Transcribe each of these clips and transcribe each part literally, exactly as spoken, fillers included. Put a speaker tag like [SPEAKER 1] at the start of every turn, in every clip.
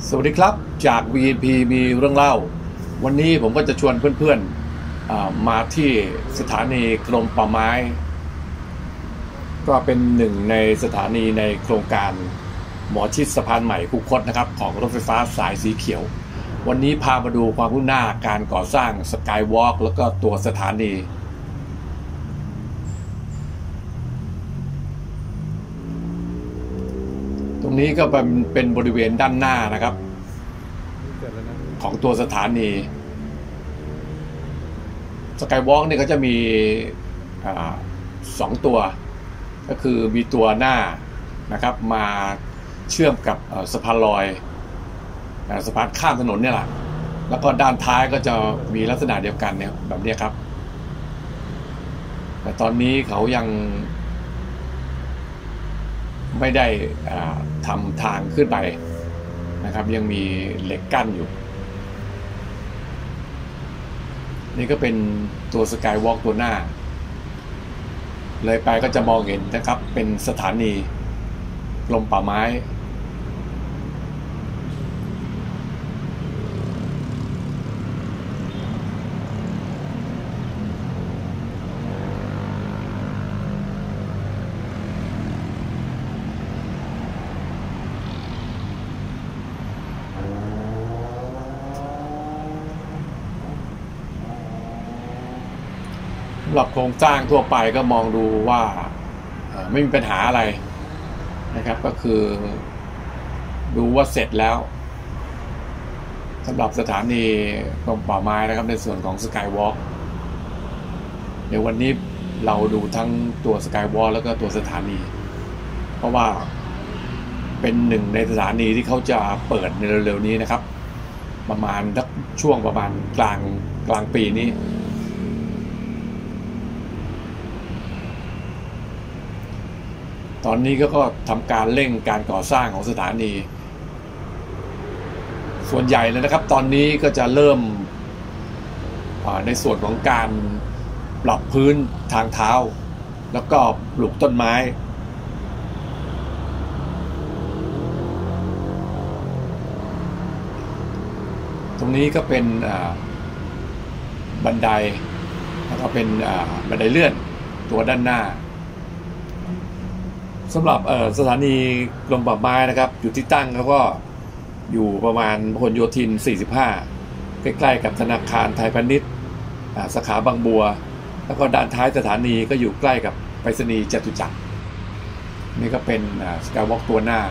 [SPEAKER 1] สวัสดีครับจาก วี เอ็น พี มีเรื่องเล่าวันนี้ผมก็จะชวนเพื่อนๆมาที่สถานีกรมป่าไม้ก็เป็นหนึ่งในสถานีในโครงการหมอชิดสะพานใหม่คูคตนะครับของรถไฟฟ้าสายสีเขียววันนี้พามาดูความคืบหน้าการก่อสร้างสกายวอล์กแล้วก็ตัวสถานีตรงนี้ก็เป็นเป็นบริเวณด้านหน้านะครับของตัวสถานีสกายวอล์กนี่เขาจะมีสองตัวก็คือมีตัวหน้านะครับมาเชื่อมกับสะพานลอยสะพานข้ามถนนเนี่ยแหละแล้วก็ด้านท้ายก็จะมีลักษณะเดียวกันเนี่ยแบบนี้ครับแต่ตอนนี้เขายังไม่ได้ทำทางขึ้นไปนะครับยังมีเหล็กกั้นอยู่นี่ก็เป็นตัวสกายวอล์กตัวหน้าเลยไปก็จะมองเห็นนะครับเป็นสถานีกรมป่าไม้สำหรับโครงสร้างทั่วไปก็มองดูว่าไม่มีปัญหาอะไรนะครับก็คือดูว่าเสร็จแล้วสำหรับสถานีกรมป่าไม้นะครับในส่วนของสกายวอล์กเดี๋ยววันนี้เราดูทั้งตัวสกายวอล์กแล้วก็ตัวสถานีเพราะว่าเป็นหนึ่งในสถานีที่เขาจะเปิดในเร็วๆนี้นะครับประมาณช่วงประมาณกลางกลางปีนี้ตอนนี้ก็ก็ทำการเร่งการก่อสร้างของสถานีส่วนใหญ่เลยนะครับตอนนี้ก็จะเริ่มในส่วนของการปรับพื้นทางเท้าแล้วก็ปลูกต้นไม้ตรงนี้ก็เป็นบันไดแล้วก็เป็นบันไดเลื่อนตัวด้านหน้าสำหรับสถานีกรมป่าไม้นะครับอยู่ที่ตั้งเขาก็อยู่ประมาณพหลโยธินสี่สิบห้าใกล้ๆกับธนาคารไทยพาณิชย์สาขาบางบัวแล้วก็ด้านท้ายสถานีก็อยู่ใกล้กับไปรษณีย์จตุจักรนี่ก็เป็นสกายวอล์กตัวหน้า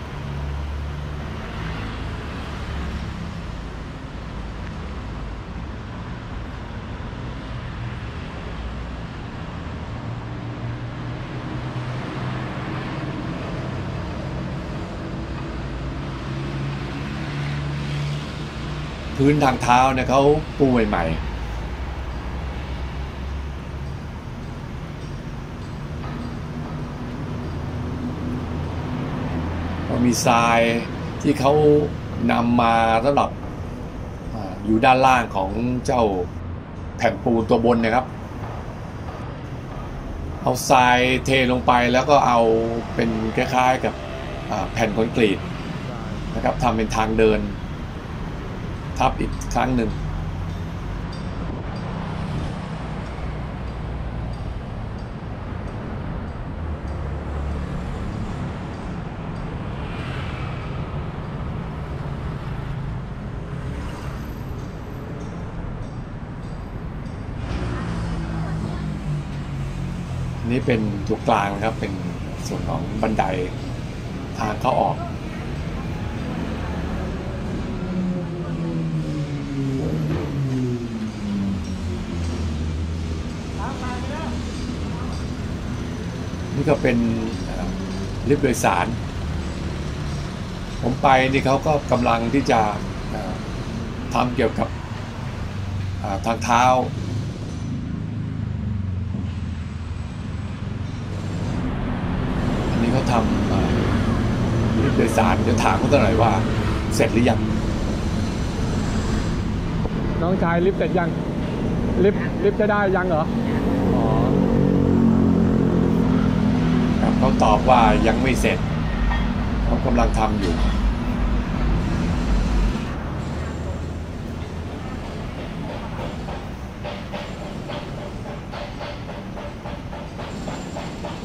[SPEAKER 1] พื้นทางเท้าเนี่ยเขาปูใหม่ๆมีทรายที่เขานำมาสำหรับอยู่ด้านล่างของเจ้าแผ่นปูนตัวบนนะครับเอาทรายเทลงไปแล้วก็เอาเป็นคล้ายๆกับแผ่นคอนกรีตนะครับทำเป็นทางเดินทับอีกครั้งหนึ่งนี่เป็นตัวกลางนะครับเป็นส่วนของบันไดทางเข้าออกนี่ก็เป็นลิฟต์โดยสารผมไปนี่เขาก็กำลังที่จะทำเกี่ยวกับทางเท้าอันนี้เขาทำลิฟต์โดยสารเดี๋ยวถามเขาหน่อยว่าเสร็จหรือยัง
[SPEAKER 2] น้องชายลิฟต์เสร็จยังลิฟต์ลิฟต์จะได้ยังเหรออ๋อ
[SPEAKER 1] เขาตอบว่ายังไม่เสร็จเขากำลังทำอยู่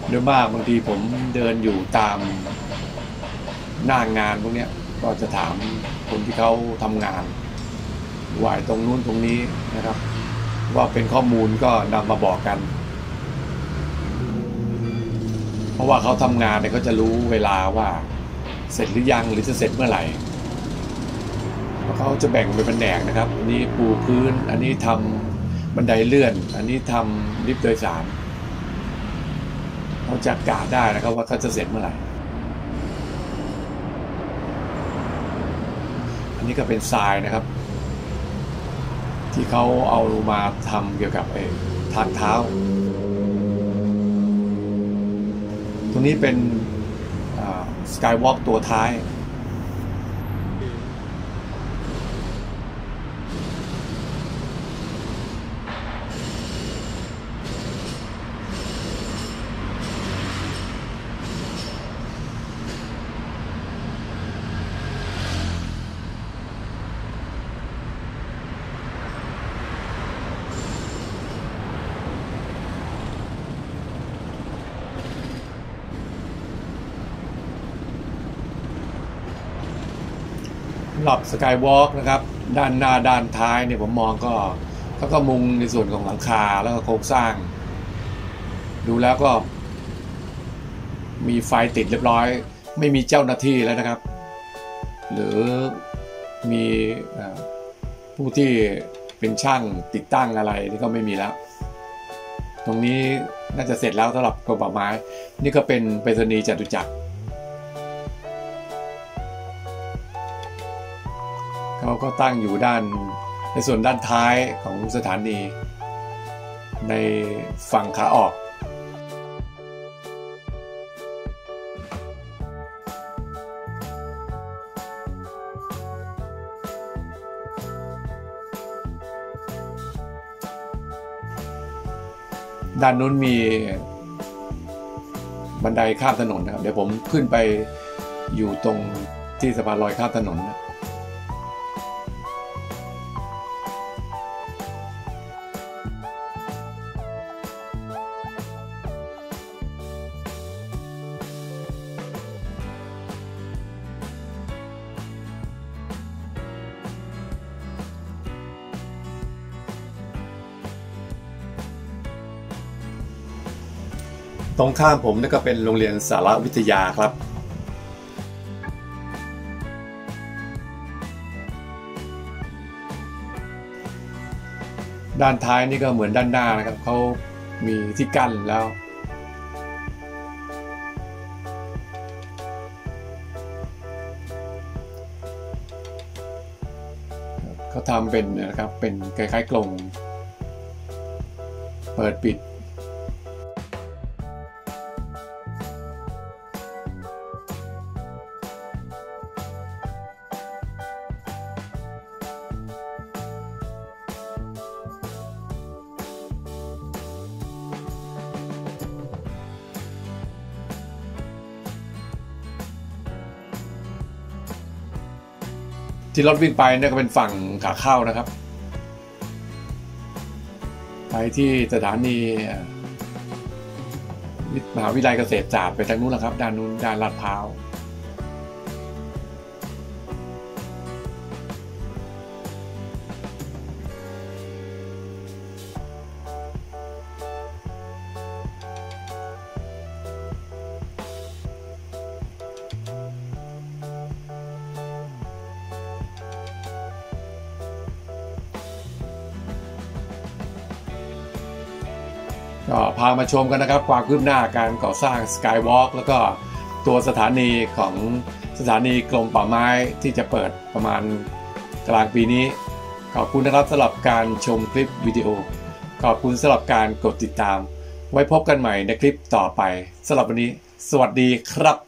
[SPEAKER 1] โดยมากบางทีผมเดินอยู่ตามหน้างานพวกนี้ก็จะถามคนที่เขาทำงานว่าตรงนู้นตรงนี้นะครับว่าเป็นข้อมูลก็นำมาบอกกันเพราะว่าเขาทำงานเนี่ยเขาจะรู้เวลาว่าเสร็จหรือยังหรือจะเสร็จเมื่อไหร่เขาจะแบ่งเป็นแผนกนะครับอันนี้ปูพื้นอันนี้ทำบันไดเลื่อนอันนี้ทำลิฟต์โดยสารเขาจะกะได้นะครับว่าเขาจะเสร็จเมื่อไหร่อันนี้ก็เป็นทรายนะครับที่เขาเอามาทำเกี่ยวกับไอ้ทางเท้าตรงนี้เป็นสกายวอล์กตัวท้ายสำหรับสกายวอล์กนะครับด้านหน้าด้านท้ายเนี่ยผมมองก็เขาก็มุงในส่วนของหลังคาแล้วก็โครงสร้างดูแล้วก็มีไฟติดเรียบร้อยไม่มีเจ้าหน้าที่แล้วนะครับหรือมีผู้ที่เป็นช่างติดตั้งอะไรนี่ก็ไม่มีแล้วตรงนี้น่าจะเสร็จแล้วสำหรับกรมป่าไม้นี่ก็เป็นไปรษณีย์จตุจักรเขาก็ตั้งอยู่ด้านในส่วนด้านท้ายของสถานีในฝั่งขาออกด้านนู้นมีบันไดข้ามถนนนะครับเดี๋ยวผมขึ้นไปอยู่ตรงที่สะพานลอยข้ามถนนนะตรงข้ามผมนี่ก็เป็นโรงเรียนสารวิทยาครับด้านท้ายนี่ก็เหมือนด้านหน้านะครับเขามีที่กั้นแล้วเขาทำเป็นนะครับเป็นคล้ายๆกรงเปิดปิดที่รถวิ่งไปเนี่ยก็เป็นฝั่งขาเข้านะครับไปที่สถานีมหาวิทยาลัยเกษตรศาสตร์ไปทางนู้นแหละครับด้านนู้นด้านลาดพร้าวก็พามาชมกันนะครับความคืบหน้าการก่อสร้างสกายวอล์กแล้วก็ตัวสถานีของสถานีกรมป่าไม้ที่จะเปิดประมาณกลางปีนี้ขอบคุณนะครับสำหรับการชมคลิปวิดีโอขอบคุณสำหรับการกดติดตามไว้พบกันใหม่ในคลิปต่อไปสำหรับวันนี้สวัสดีครับ